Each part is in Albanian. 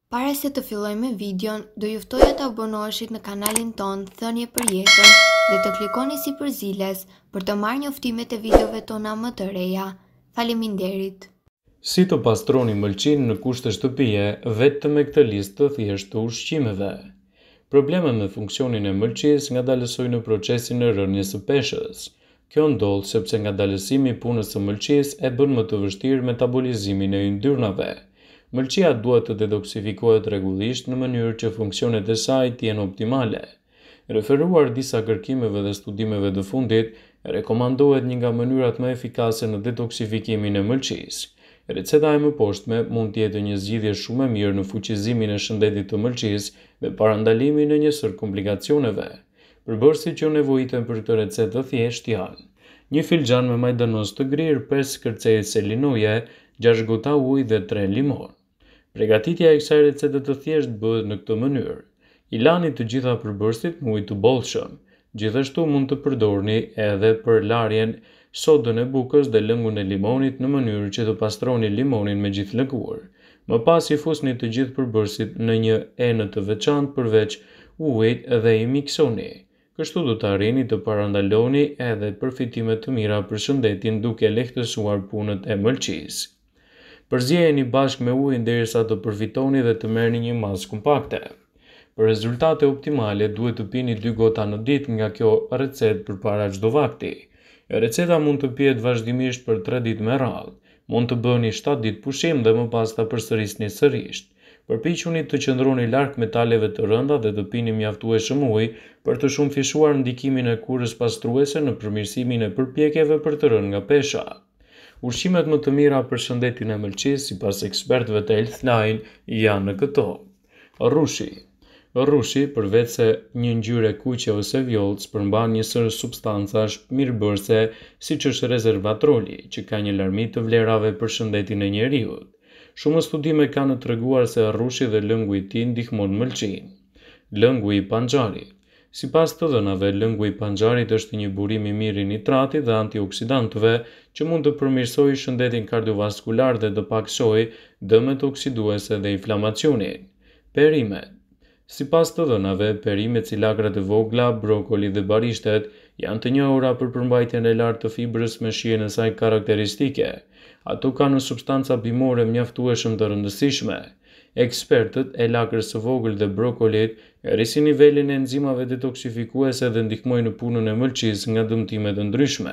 Para se të fillojmë videon, do juftoja të abonoheshit në kanalin tonë Thënie për Jetën dhe të klikoni sipër ziles për të marrë njoftimet e videove tona më të reja. Faleminderit. Si të pastroni mëlçin në kushte shtëpie vetëm me këtë listë të thjeshtë të ushqimeve. Problemet me funksionin e mëlçisë ngadalësojnë në procesin e rënies së peshës. Kjo ndodh sepse ngadalësimi i punës së mëlçisë e bën më të vështirë metabolizimin e yndyrnave. Mëlçia duhet të detoksifikohet rregullisht në mënyrë që funksionet e saj të jenë optimale. Referuar disa kërkimeve dhe studimeve të fundit, rekomandohet një nga mënyrat më efikase në detoksifikimin e mëlçisë. Receta e mëposhtme mund të jetë një zgjidhje shumë e mirë në fuqizimin e shëndetit të mëlçisë dhe parandalimin e një sër komplikacioneve. Përbërësit që nevojiten për këtë recetë të thjeshtë janë: një filxhan me majdanos të grirë, 5 kërcejë selinoje, 6 gota ujë dhe 3 limon. Përgatitja e kësaj recete të thjeshtë bëhet në këtë mënyrë: i lani të gjitha përbërësit me ujë të bollshëm. Gjithashtu mund të përdorni edhe për larjen sodën e bukës dhe lëngun e limonit në mënyrë që të pastroni limonin me gjithë lëkurë. Më pas i fusni të gjithë përbërësit në një enë të veçantë përveç ujit dhe i miksoni. Kështu do të arrini të parandaloni edhe përfitime të mira për shëndetin duke lehtësuar punët e mëlçisë. Përzjeheni bashkë me ujin derisa të përfitoni dhe të merrni një masë kompakte. Për rezultate optimale duhet të pini 2 gota në ditë nga kjo recetë përpara çdo vakti. Receta mund të pihet vazhdimisht për 3 ditë me radhë. Mund të bëni 7 ditë pushim dhe më pas ta përsërisni sërish. Përpiquni të qëndroni larg metaleve të rënda dhe të pini mjaftueshëm ujë për të shumëfishuar ndikimin e kurrës pastruese në përmirësimin e përpjekjeve për të rënë nga pesha. Ushqimet më të mira për shëndetin e mëlçisë sipas ekspertëve të Healthline janë në këto: rrushi. Rrushi, përveç se një ngjyrë kuqe ose vjollcë, përmban një sër substancash mirëbërëse siç është resveratroli, që ka një larmi të vlerave për shëndetin e njerëzit. Shumë studime kanë treguar se rrushi dhe lëngu i tij ndihmon mëlçinë. Lëngu i panxharit. Sipas të dhënave, lëngu i panxharit është një burim i mirë i nitratit dhe antioksidantëve që mund të përmirësojë shëndetin kardiovaskular dhe të paktësojë dëmet oksiduese dhe inflamacionin. Perimet. Sipas të dhënave, perimet si lagrat e vogla, brokoli dhe barishtet janë të njohura për përmbajtjen e lartë të fibrës me shijen e saj karakteristike. Ato kanë substanca bimore mjaftueshëm të rëndësishme. Ekspertët e lagrës së vogël dhe brokolit rrisin nivelin e enzimave detoksifikuese dhe ndihmojnë në punën e mëlçisë nga dëmtime të ndryshme.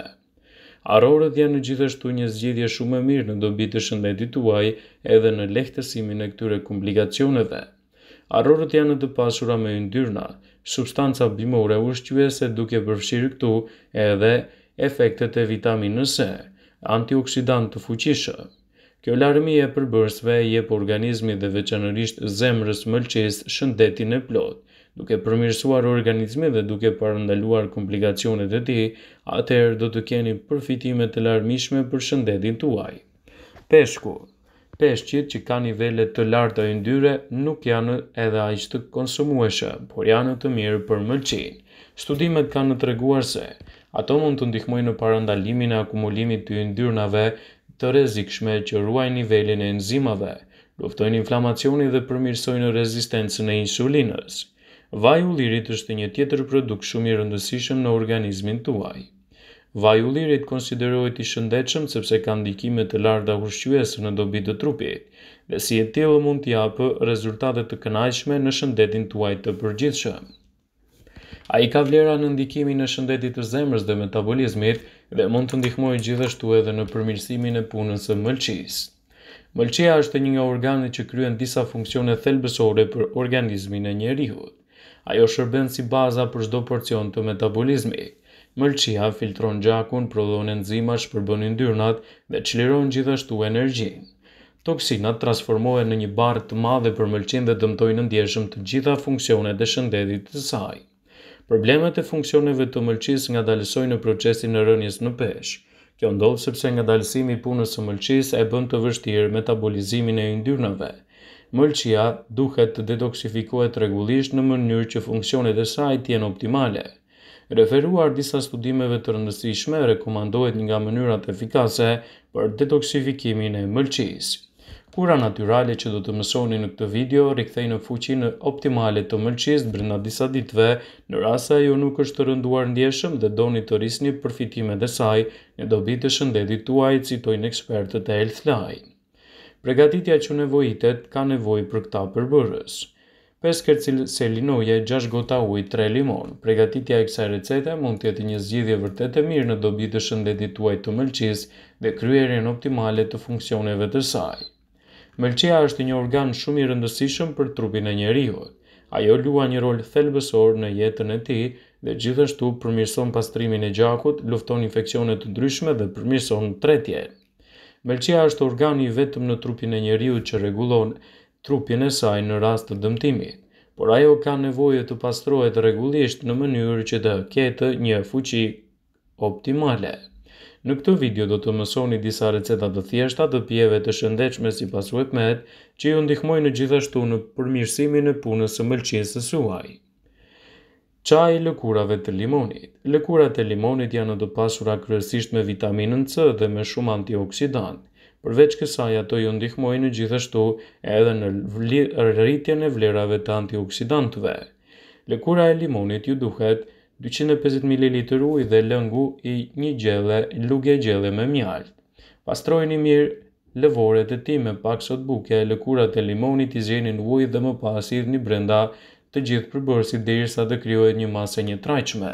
Arrorët janë gjithashtu një zgjidhje shumë e mirë në dobi të shëndetit tuaj edhe në lehtësimin e këtyre komplikacioneve. Arrorët janë të pasura me yndyrna, substanca bimore ushqyese, duke përfshirë këtu edhe efektet e vitaminës C, antioksidant të fuqishëm. Kjo larmi e përbërësve jep organizmit dhe veçanërisht zemrës mëlçisë shëndetin e plotë. Duke përmirësuar organizmin dhe duke parandaluar komplikacionet e tij, atëherë do të keni përfitime të larmishme për shëndetin tuaj. Peshku. Peshqit që kanë nivele të larta yndyre nuk janë edhe aq të konsumueshëm, por janë të mirë për mëlçinë. Studimet kanë treguar se ato mund të ndihmojnë në parandalimin e akumulimit të yndyrnave të rrezikshme që ruajnë nivelin e enzimave, luftojnë inflamacionin dhe përmirësojnë rezistencën e insulinës. Vaji i ullirit është një tjetër produkt shumë i rëndësishëm në organizmin tuaj. Vaji i ullirit konsiderohet i shëndetshëm sepse ka ndikime të larta ushqyese në dobi të trupit dhe si e tillë mund të japë rezultate të kënaqshme në shëndetin tuaj të përgjithshëm. Ai ka vlera në ndikimin e shëndetit të zemrës dhe metabolizmit dhe mund të ndihmojë gjithashtu edhe në përmirësimin e punës së mëlçisë. Mëlçia është një nga organet që kryen disa funksione thelbësore për organizmin e njerëzit. Ajo shërben si baza për çdo porcion të metabolizmit. Mëlçia filtron gjakun, prodhon enzima, shpërbën yndyrnat dhe çliron gjithashtu energjinë. Toksinat transformohen në një barë të madhe për mëlçinë dhe dëmtojnë ndjeshëm të gjitha funksionet e shëndetit të saj. Problemet e funksioneve të mëlçisë ngadalësojnë në procesin e rënies në peshë. Kjo ndodh sepse ngadalësimi i punës së mëlçisë e bën të vështirë metabolizimin e yndyrnave. Mëlçia duhet të detoksifikohet rregullisht në mënyrë që funksionet e saj të jenë optimale. Referuar disa studimeve të rëndësishme, rekomandohet një nga mënyrat efikase për detoksifikimin e mëlçisë. Kura natyrale që do të mësoni në këtë video rikthejnë fuqinë optimale të mëlçisë brenda disa ditëve, në rast se ajo nuk është të rënduar ndjeshëm dhe doni të rrisni përfitimet e saj në dobi të shëndetit tuaj, citojnë ekspertët e Healthline. Përgatitja që nevojitet ka nevojë për këta përbërës: 5 kërcëse linoje, 6 gota ujë, 3 limon. Përgatitja e kësaj recete mund të jetë një zgjidhje vërtet e mirë në dobi të shëndetit tuaj të mëlçisë dhe kryerjen optimale të funksioneve të saj. Mëlçia është një organ shumë i rëndësishëm për trupin e njeriut. Ajo luan një rol thelbësor në jetën e tij dhe gjithashtu përmirëson pastrimin e gjakut, lufton infeksione të ndryshme dhe përmirëson tretjen. Mëlçia është organi i vetëm në trupin e njeriut që rregullon trupin e saj në rast të dëmtimit, por ajo ka nevojë të pastrohet rregullisht në mënyrë që të ketë një fuqi optimale. Në këtë video do të mësoni disa receta të thjeshta të pijeve të shëndetshme sipas Webmed, që ju ndihmojnë gjithashtu në përmirësimin e punës së mëlçisë së suaj. Çaji i lëkurave të limonit. Lëkurat e limonit janë të pasura kryesisht me vitaminën C dhe me shumë antioksidant. Përveç kësaj, ato ju ndihmojnë gjithashtu edhe në rritjen e vlerave të antioksidantëve. Lëkura e limonit ju duhet 250 ml ujë dhe lëngu i një lugje gjelle me mjaltë. Pastrojeni mirë lëvoret e tij me pak sodë buke, lëkurat e limonit i zjeni në ujë dhe më pas i hidhni brenda të gjithë përbërësit derisa të krijohet një masë e njëtrajtshme.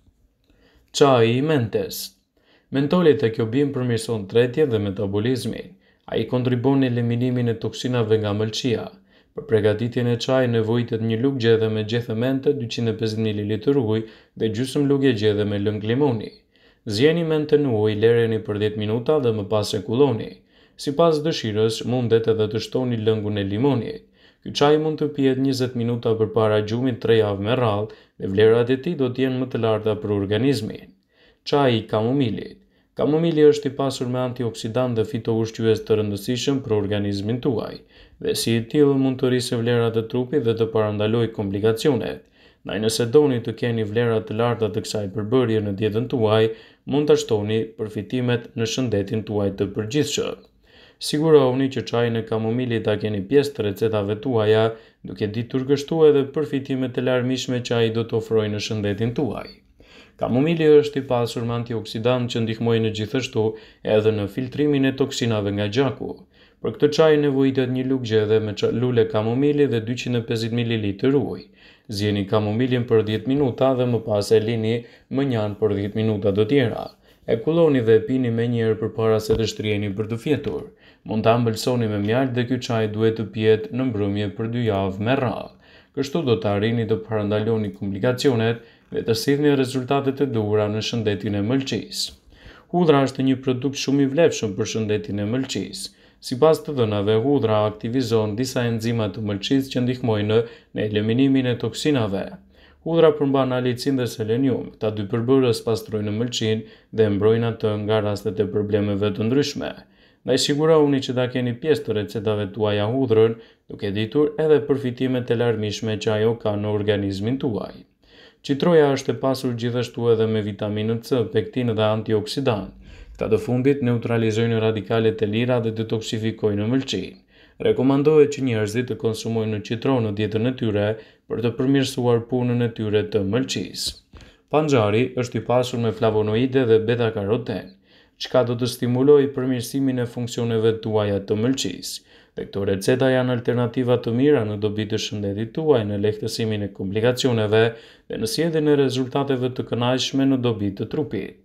Çaji i mentes. Mentoli te kjo bimë përmirëson tretjen dhe metabolizmin. Ai kontribon në eliminimin e toksinave nga mëlçia. Për përgatitjen e çajit nevojitet një lugë gjedhe me gjethe mente, 250 ml ujë dhe gjysmë lugje gjedhe me lëng limoni. Zjeni mentën në ujë, lëreni për 10 minuta dhe më pas e kulloni. Sipas dëshirës, mundet edhe të shtoni lëngun e limonit. Ky çaj mund të pihet 20 minuta përpara gjumit 3 javë me radhë dhe vlerat e tij do të jenë më të larta për organizmin. Çaji i kamomilit. Kamomili është i pasur me antioksidant dhe fitoushqyes të rëndësishëm për organizmin tuaj, dhe si i tillë mund të rrisë vlerat e trupit dhe të parandalojë komplikacionet. Ndaj nëse doni të keni vlera të larta të kësaj përbërje në dietën tuaj, mund ta shtoni përfitimet në shëndetin tuaj të përgjithshëm. Sigurohuni që çajin e kamomilit ta keni pjesë të recetave tuaja, duke ditur kështu edhe përfitimet e larmishme që ai do të ofrojë në shëndetin tuaj. Kamomili është i pasur me antioksidant që ndihmojnë gjithashtu edhe në filtrimin e toksinave nga gjaku. Për këtë çaj nevojitet një lugë gjedhe me lule kamomili dhe 250 ml ujë. Zjeni kamomilin për 10 minuta dhe më pas e lini më njanë për 10 minuta të tjera. E kulloni dhe e pini menjëherë përpara se të shtriheni për të fjetur. Mund ta ëmbëlsoni me mjaltë dhe ky çaj duhet të pihet në mbrëmje për 2 javë me radhë. Kështu do të arrini të parandaloni komplikacionet dhe të sillni rezultatet e duhura në shëndetin e mëlçisë. Hudhra është një produkt shumë i vlefshëm për shëndetin e mëlçisë. Sipas të dhënave, hudhra aktivizon disa enzima të mëlçisë që ndihmojnë në eliminimin e toksinave. Hudhra përmban alicin dhe selenium. Këta dy përbërës pastrojnë mëlçinë dhe mbrojnë atë nga rastet e problemeve të ndryshme. Ndaj sigurohuni që ta keni pjesë të recetave tuaja hudhrën, duke ditur edhe përfitimet e larmishme që ajo ka në organizmin tuaj. Citroja është e pasur gjithashtu edhe me vitaminën C, pektinë dhe antioksidant. Këta të fundit neutralizojnë radikalet e lira dhe detoksifikojnë mëlçinë. Rekomandohet që njerëzit të konsumojnë citron në dietën e tyre për të përmirësuar punën e tyre të mëlçisë. Panxari është i pasur me flavonoide dhe beta-karoten, çka do të stimulojë përmirësimin e funksioneve tuaja të mëlçisë. Dhe këto receta janë alternativa të mira në dobi të shëndetit tuaj, në lehtësimin e komplikacioneve dhe në sjelljen e rezultateve të kënaqshme në dobi të trupit.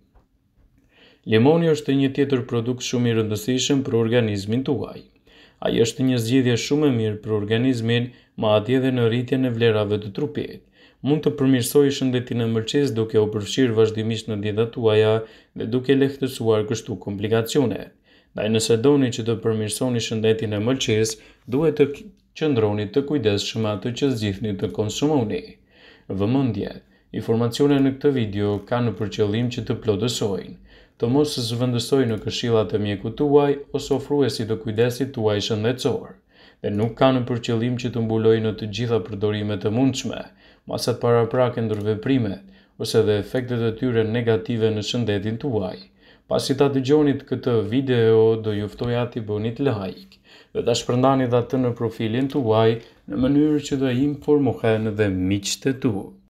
Limoni është një tjetër produkt shumë i rëndësishëm për organizmin tuaj. Ai është një zgjidhje shumë e mirë për organizmin, madje edhe në rritjen e vlerave të trupit. Mund të përmirësojë shëndetin e mëlçisë duke u përfshirë vazhdimisht në dietat tuaja dhe duke lehtësuar kështu komplikacionet. Ndaj nëse doni që të përmirësoni shëndetin e mëlçisë, duhet të qëndroni të kujdesshëm me atë që zgjidhni të konsumoni. Vëmendje: informacionet në këtë video kanë për qëllim që të plotësojnë, të mos zëvendësojnë në këshillat e mjekut tuaj ose ofruesit të kujdesit tuaj shëndetësor, dhe nuk kanë për qëllim që të mbulojnë në të gjitha përdorimet e mundshme, masat paraprake ndër veprimet ose dhe efektet e tyre negative në shëndetin tuaj. Pasi ta dëgjonit këtë video, do ju ftoja t'i bënit like dhe ta shpërndanit atë në profilin tuaj në mënyrë që të informohen dhe miqtë tuaj.